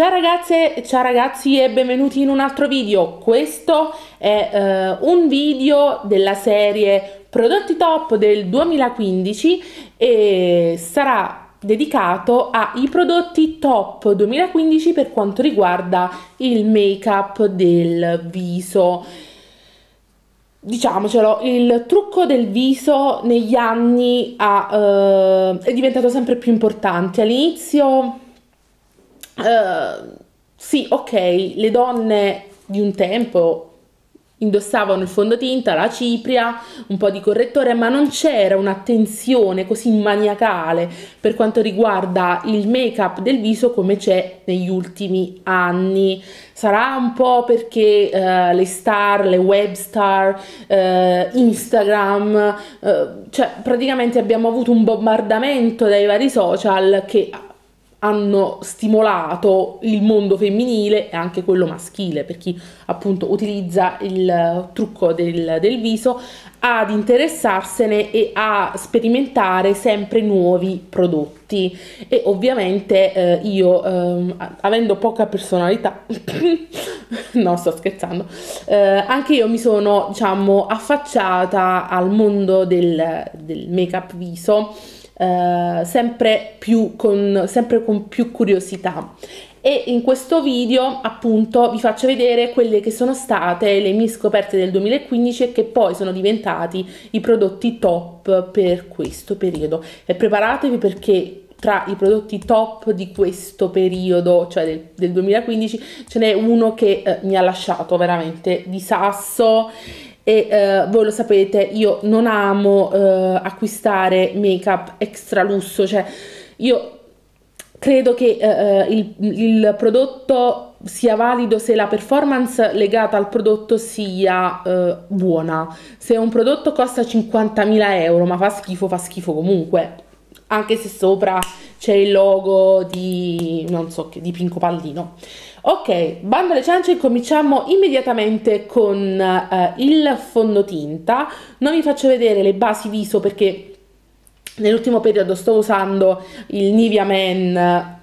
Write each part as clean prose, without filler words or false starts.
Ciao ragazze, ciao ragazzi e benvenuti in un altro video. Questo è un video della serie Prodotti Top del 2015 e sarà dedicato ai prodotti top 2015 per quanto riguarda il make-up del viso. Diciamocelo, il trucco del viso negli anni è diventato sempre più importante. All'inizio sì, ok, le donne di un tempo indossavano il fondotinta, la cipria, un po' di correttore, ma non c'era un'attenzione così maniacale per quanto riguarda il make-up del viso come c'è negli ultimi anni. Sarà un po' perché le star, le web star, Instagram, cioè praticamente abbiamo avuto un bombardamento dai vari social che hanno stimolato il mondo femminile e anche quello maschile, per chi appunto utilizza il trucco del viso, ad interessarsene e a sperimentare sempre nuovi prodotti. E ovviamente io, avendo poca personalità, no, sto scherzando, anche io mi sono, diciamo, affacciata al mondo del make-up viso, sempre con più curiosità, e in questo video appunto vi faccio vedere quelle che sono state le mie scoperte del 2015 e che poi sono diventati i prodotti top per questo periodo. E preparatevi, perché tra i prodotti top di questo periodo, cioè del 2015, ce n'è uno che mi ha lasciato veramente di sasso. E voi lo sapete, io non amo acquistare make-up extra lusso, cioè io credo che il prodotto sia valido se la performance legata al prodotto sia buona. Se un prodotto costa 50.000 euro ma fa schifo comunque, anche se sopra c'è il logo di, non so che, di Pinco Pallino. Ok, bando alle ciance, cominciamo immediatamente con il fondotinta. Non vi faccio vedere le basi viso perché nell'ultimo periodo sto usando il Nivea Men,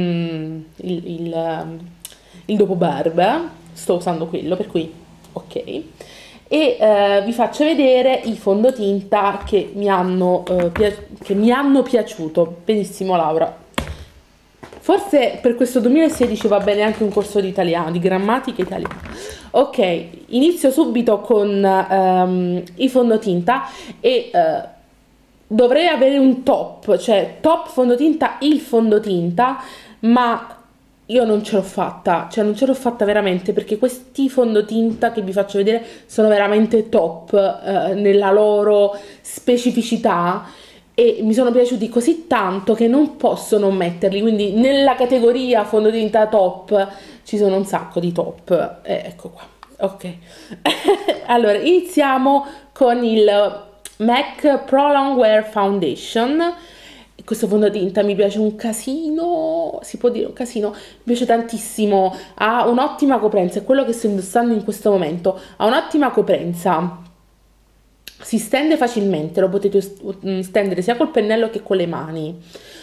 il dopo barba, sto usando quello, per cui ok. E vi faccio vedere i fondotinta che mi hanno piaciuto. Benissimo Laura. Forse per questo 2016 va bene anche un corso di italiano, di grammatica italiana. Ok, inizio subito con i fondotinta e dovrei avere un top, cioè top fondotinta, il fondotinta, ma io non ce l'ho fatta, cioè non ce l'ho fatta veramente, perché questi fondotinta che vi faccio vedere sono veramente top nella loro specificità e mi sono piaciuti così tanto che non posso non metterli. Quindi nella categoria fondotinta top ci sono un sacco di top, ecco qua. Ok. Allora iniziamo con il MAC Pro Longwear Foundation. Questo fondotinta mi piace un casino, si può dire un casino, mi piace tantissimo, ha un'ottima coprenza, è quello che sto indossando in questo momento, ha un'ottima coprenza, si stende facilmente, lo potete stendere sia col pennello che con le mani,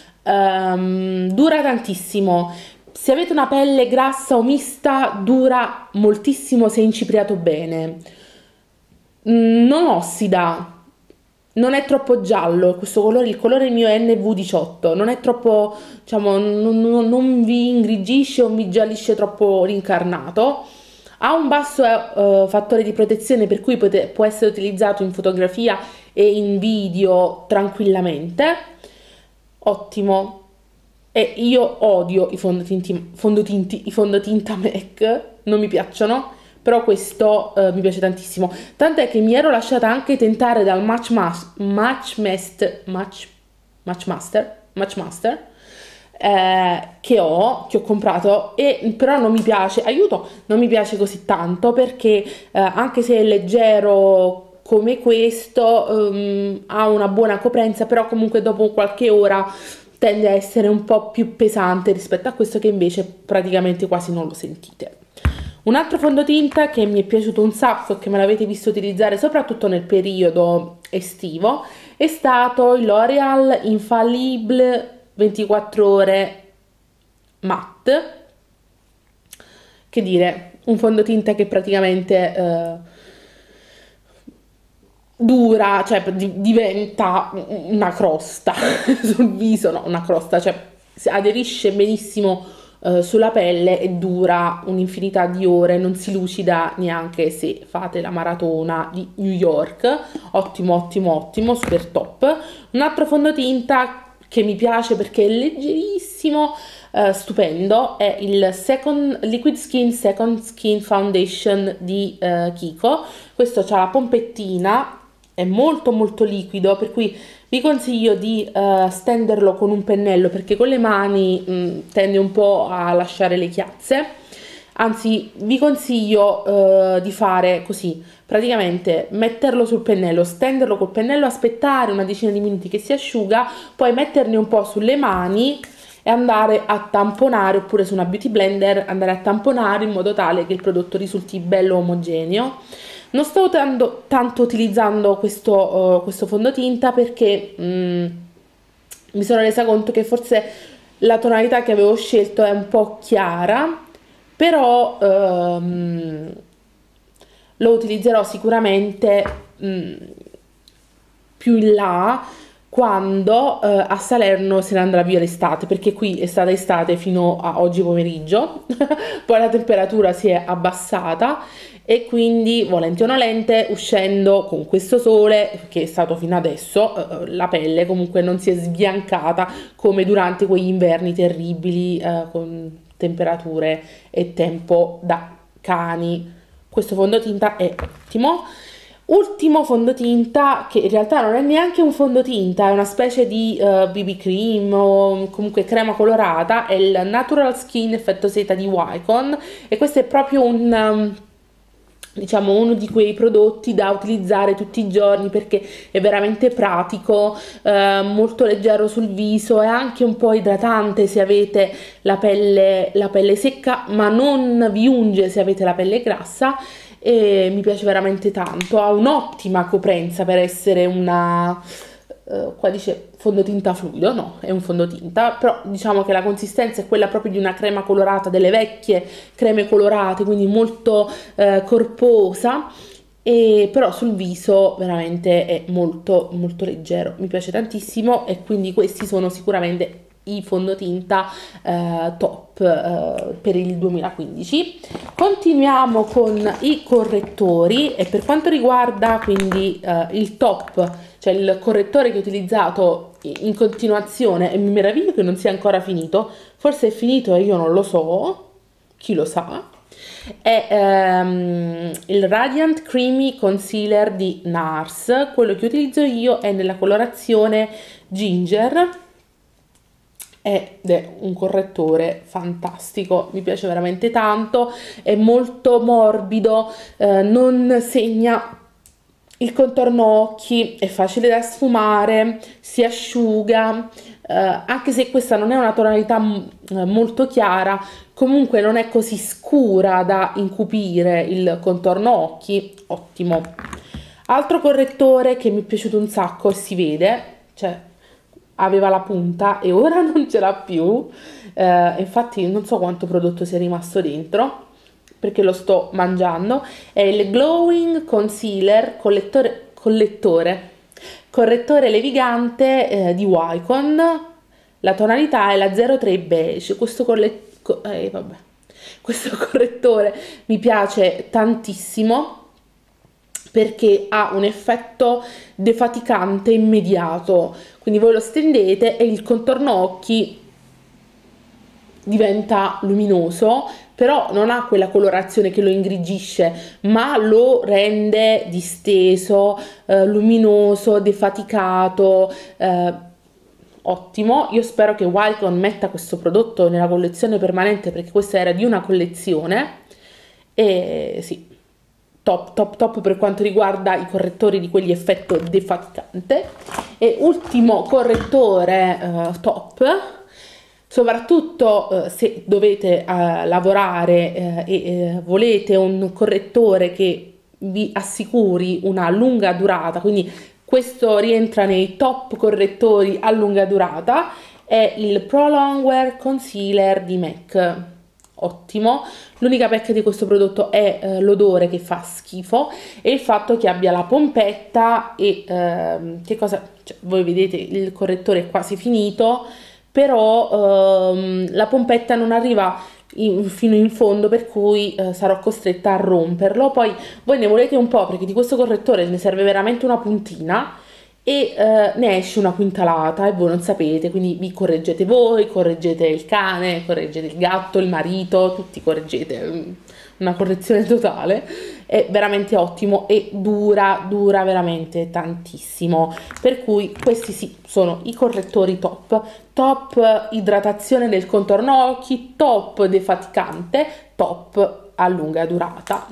dura tantissimo, se avete una pelle grassa o mista dura moltissimo se incipriato bene, non ossida, non è troppo giallo, questo colore, il colore mio è NV18, non è troppo, diciamo, non vi ingrigisce o vi giallisce troppo l'incarnato, ha un basso fattore di protezione, per cui può essere utilizzato in fotografia e in video tranquillamente, ottimo. E io odio i fondotinta MAC, non mi piacciono, però questo mi piace tantissimo, tant'è che mi ero lasciata anche tentare dal Matchmaster che ho comprato, e però non mi piace, aiuto, non mi piace così tanto, perché anche se è leggero come questo, ha una buona coprenza, però comunque dopo qualche ora tende a essere un po' più pesante rispetto a questo, che invece praticamente quasi non lo sentite. Un altro fondotinta che mi è piaciuto un sacco e che me l'avete visto utilizzare soprattutto nel periodo estivo è stato il L'Oréal Infallible 24 ore matte, che dire, un fondotinta che praticamente dura, cioè diventa una crosta sul viso, no, una crosta, cioè si aderisce benissimo sulla pelle e dura un'infinità di ore, non si lucida neanche se fate la maratona di New York. Ottimo, ottimo, ottimo, super top. Un altro fondotinta che mi piace perché è leggerissimo, stupendo, è il Liquid Skin Second Skin Foundation di Kiko. Questo c'ha la pompettina, è molto molto liquido, per cui vi consiglio di stenderlo con un pennello perché con le mani tende un po' a lasciare le chiazze. Anzi, vi consiglio di fare così, praticamente metterlo sul pennello, stenderlo col pennello, aspettare una decina di minuti che si asciuga, poi metterne un po' sulle mani e andare a tamponare, oppure su una beauty blender andare a tamponare in modo tale che il prodotto risulti bello omogeneo. Non sto tanto utilizzando questo fondotinta perché mi sono resa conto che forse la tonalità che avevo scelto è un po' chiara, però lo utilizzerò sicuramente più in là quando a Salerno se ne andrà via l'estate, perché qui è stata estate fino a oggi pomeriggio, poi la temperatura si è abbassata e quindi volenti o nolente, uscendo con questo sole che è stato fino adesso, la pelle comunque non si è sbiancata come durante quegli inverni terribili con temperature e tempo da cani. Questo fondotinta è ottimo. Ultimo fondotinta, che in realtà non è neanche un fondotinta, è una specie di BB cream o comunque crema colorata, è il Natural Skin Effetto Seta di Wycon, e questo è proprio diciamo uno di quei prodotti da utilizzare tutti i giorni perché è veramente pratico, molto leggero sul viso, è anche un po' idratante se avete la pelle secca, ma non vi unge se avete la pelle grassa, e mi piace veramente tanto. Ha un'ottima coprenza per essere una qua dice fondotinta fluido, no, è un fondotinta, però diciamo che la consistenza è quella proprio di una crema colorata, delle vecchie creme colorate, quindi molto corposa, e però sul viso veramente è molto molto leggero, mi piace tantissimo, e quindi questi sono sicuramente i fondotinta top per il 2015. Continuiamo con i correttori, e per quanto riguarda quindi il top, cioè il correttore che ho utilizzato in continuazione, e mi meraviglio che non sia ancora finito, forse è finito e io non lo so, chi lo sa, è il Radiant Creamy Concealer di NARS. Quello che utilizzo io è nella colorazione Ginger ed è un correttore fantastico, mi piace veramente tanto, è molto morbido, non segna il contorno occhi, è facile da sfumare, si asciuga, anche se questa non è una tonalità molto chiara, comunque non è così scura da incupire il contorno occhi, ottimo. Altro correttore che mi è piaciuto un sacco, e si vede, cioè aveva la punta e ora non ce l'ha più, infatti non so quanto prodotto sia rimasto dentro perché lo sto mangiando, è il Glowing Concealer correttore levigante di Wycon. La tonalità è la 03 beige. Questo correttore mi piace tantissimo perché ha un effetto defaticante immediato, quindi voi lo stendete e il contorno occhi diventa luminoso, però non ha quella colorazione che lo ingrigisce, ma lo rende disteso, luminoso, defaticato, ottimo. Io spero che Wycon metta questo prodotto nella collezione permanente, perché questa era di una collezione, e sì, top top top per quanto riguarda i correttori di quegli effetto defaticante. E ultimo correttore top, soprattutto se dovete lavorare e volete un correttore che vi assicuri una lunga durata, quindi questo rientra nei top correttori a lunga durata, è il Pro Longwear Concealer di MAC. ottimo. L'unica pecca di questo prodotto è l'odore che fa schifo e il fatto che abbia la pompetta e che cosa, cioè, voi vedete il correttore è quasi finito, però la pompetta non arriva fino in fondo, per cui sarò costretta a romperlo. Poi voi ne volete un po' perché di questo correttore ne serve veramente una puntina e ne esce una quintalata e voi non sapete, quindi vi correggete voi, correggete il cane, correggete il gatto, il marito, tutti correggete, una correzione totale. È veramente ottimo e dura veramente tantissimo, per cui questi sì, sono i correttori top idratazione del contorno occhi, top defaticante, top a lunga durata.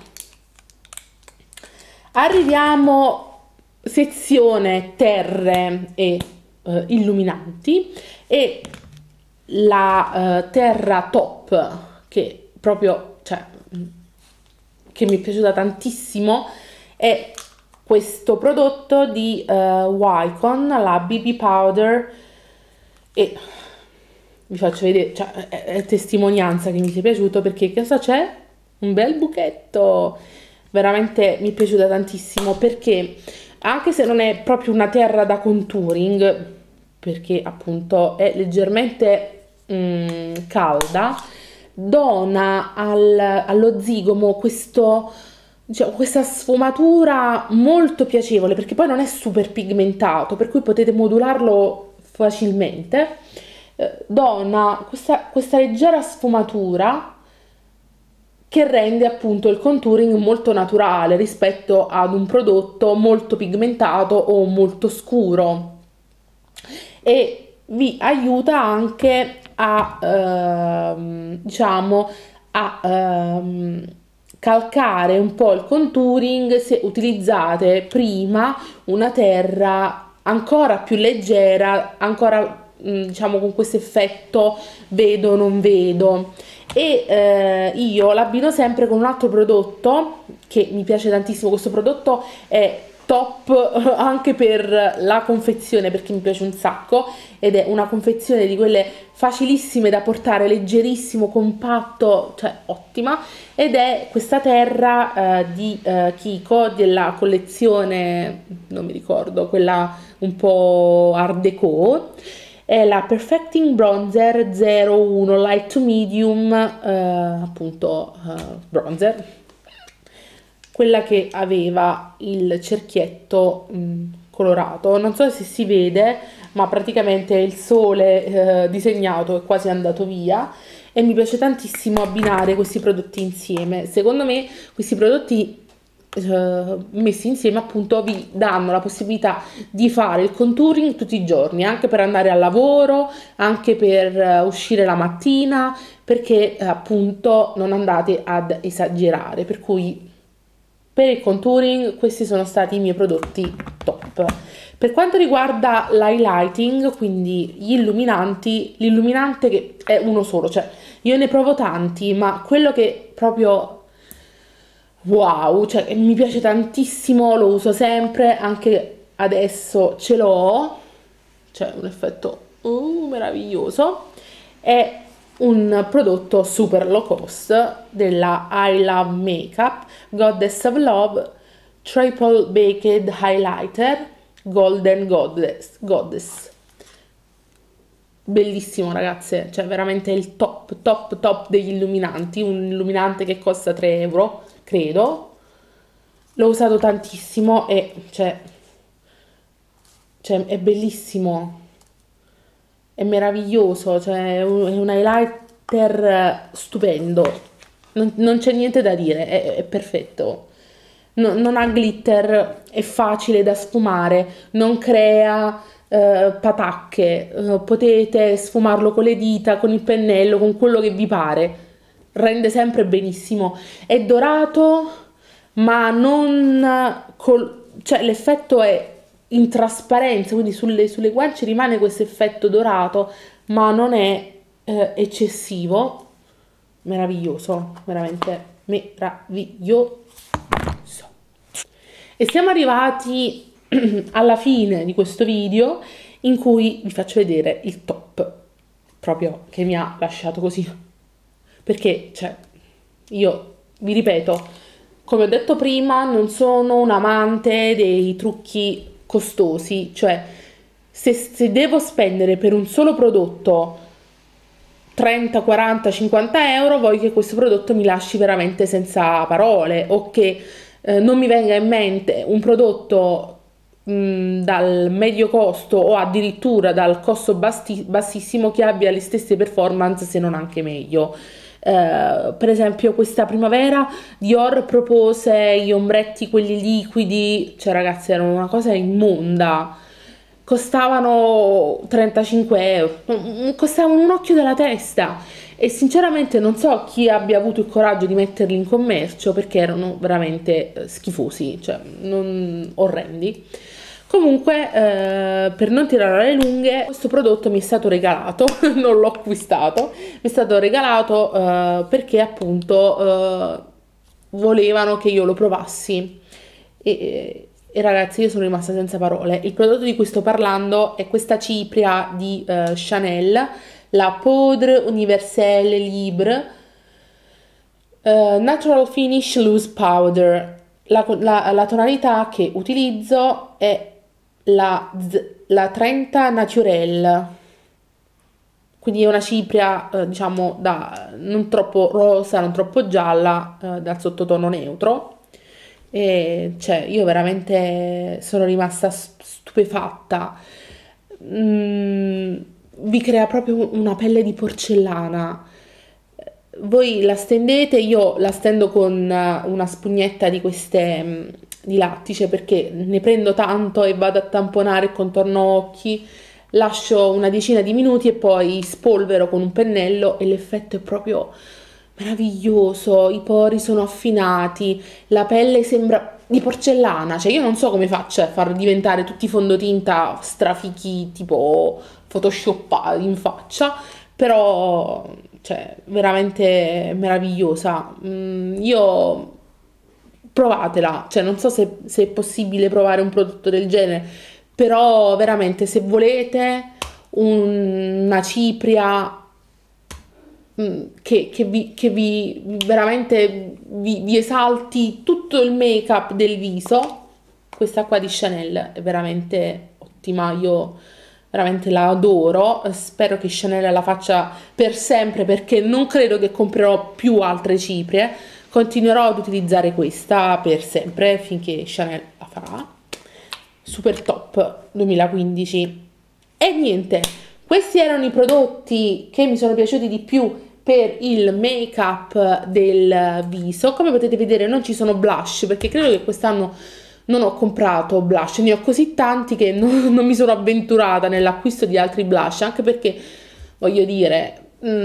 Arriviamo sezione terre e illuminanti, e la terra top che proprio, cioè, che mi è piaciuta tantissimo è questo prodotto di Wycon, la BB Powder, e vi faccio vedere, cioè, è testimonianza che mi sia piaciuto, perché cosa c'è? Un bel buchetto, veramente mi è piaciuta tantissimo, perché anche se non è proprio una terra da contouring, perché appunto è leggermente calda, dona allo zigomo questo, diciamo, questa sfumatura molto piacevole, perché poi non è super pigmentato, per cui potete modularlo facilmente. Dona questa leggera sfumatura che rende appunto il contouring molto naturale rispetto ad un prodotto molto pigmentato o molto scuro, e vi aiuta anche a diciamo calcare un po' il contouring se utilizzate prima una terra ancora più leggera, ancora diciamo con questo effetto vedo non vedo. E io l'abbino sempre con un altro prodotto che mi piace tantissimo. Questo prodotto è top anche per la confezione, perché mi piace un sacco, ed è una confezione di quelle facilissime da portare, leggerissimo, compatto, cioè ottima, ed è questa terra di Kiko, della collezione, non mi ricordo, quella un po' art déco. È la Perfecting Bronzer 01 Light to Medium, appunto bronzer, quella che aveva il cerchietto colorato. Non so se si vede, ma praticamente il sole disegnato è quasi andato via, e mi piace tantissimo abbinare questi prodotti insieme. Secondo me questi prodotti messi insieme appunto vi danno la possibilità di fare il contouring tutti i giorni, anche per andare al lavoro, anche per uscire la mattina, perché appunto non andate ad esagerare. Per cui per il contouring questi sono stati i miei prodotti top. Per quanto riguarda l'highlighting, quindi gli illuminanti, l'illuminante che è uno solo, cioè io ne provo tanti, ma quello che proprio wow, cioè mi piace tantissimo, lo uso sempre, anche adesso ce l'ho, c'è un effetto meraviglioso, è un prodotto super low cost della I Love Makeup, Goddess of Love Triple Baked Highlighter Golden Goddess. Bellissimo ragazze, cioè veramente il top degli illuminanti, un illuminante che costa 3 euro, credo. L'ho usato tantissimo e cioè è bellissimo, è meraviglioso, cioè è un highlighter stupendo, non c'è niente da dire, è perfetto. Non ha glitter, è facile da sfumare, non crea patacche, potete sfumarlo con le dita, con il pennello, con quello che vi pare, rende sempre benissimo. È dorato, ma non cioè l'effetto è in trasparenza, quindi sulle guance rimane questo effetto dorato, ma non è eccessivo. Meraviglioso, veramente meraviglioso. E siamo arrivati alla fine di questo video, in cui vi faccio vedere il top, proprio che mi ha lasciato così perché, cioè, io vi ripeto, come ho detto prima, non sono un amante dei trucchi costosi, cioè se devo spendere per un solo prodotto 30, 40, 50 euro, voglio che questo prodotto mi lasci veramente senza parole, o che non mi venga in mente un prodotto dal medio costo o addirittura dal costo bassissimo che abbia le stesse performance, se non anche meglio. Per esempio questa primavera Dior propose gli ombretti, quelli liquidi, cioè ragazzi erano una cosa immonda, costavano 35 euro, costavano un occhio della testa, e sinceramente non so chi abbia avuto il coraggio di metterli in commercio, perché erano veramente schifosi, cioè orrendi. Comunque, per non tirare le lunghe, questo prodotto mi è stato regalato, non l'ho acquistato, mi è stato regalato perché appunto volevano che io lo provassi. E ragazzi, io sono rimasta senza parole. Il prodotto di cui sto parlando è questa cipria di Chanel, la Poudre Universelle Libre Natural Finish Loose Powder. La tonalità che utilizzo è la 30 Naturel, quindi è una cipria diciamo da non troppo rosa, non troppo gialla, dal sottotono neutro. E cioè io veramente sono rimasta stupefatta. Vi crea proprio una pelle di porcellana. Voi la stendete, io la stendo con una spugnetta di queste di lattice, perché ne prendo tanto e vado a tamponare il contorno occhi, lascio una decina di minuti e poi spolvero con un pennello e l'effetto è proprio meraviglioso, i pori sono affinati, la pelle sembra di porcellana, cioè io non so come faccio a far diventare tutti i fondotinta strafichi tipo photoshoppati in faccia, però cioè veramente meravigliosa. Io provatela, cioè non so se è possibile provare un prodotto del genere, però veramente se volete una cipria che vi veramente vi esalti tutto il make-up del viso, questa qua di Chanel è veramente ottima, io veramente la adoro, spero che Chanel la faccia per sempre, perché non credo che comprerò più altre ciprie, continuerò ad utilizzare questa per sempre finché Chanel la farà. Super top 2015. E niente, questi erano i prodotti che mi sono piaciuti di più per il make up del viso. Come potete vedere non ci sono blush, perché credo che quest'anno non ho comprato blush, ne ho così tanti che non mi sono avventurata nell'acquisto di altri blush, anche perché voglio dire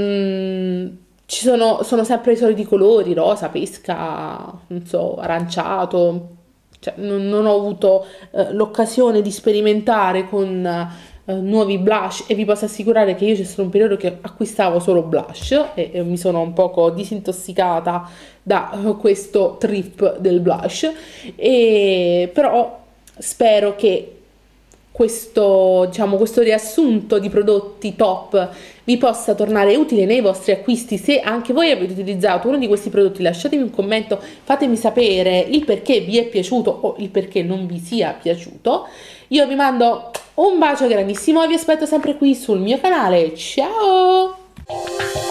sono sempre i soliti colori, rosa, pesca, non so, aranciato, cioè non ho avuto l'occasione di sperimentare con nuovi blush, e vi posso assicurare che io c'è stato un periodo che acquistavo solo blush e mi sono un poco disintossicata da questo trip del blush, però spero che questo riassunto di prodotti top vi possa tornare utile nei vostri acquisti. Se anche voi avete utilizzato uno di questi prodotti, lasciatemi un commento, fatemi sapere il perché vi è piaciuto o il perché non vi sia piaciuto. Io vi mando un bacio grandissimo e vi aspetto sempre qui sul mio canale. Ciao!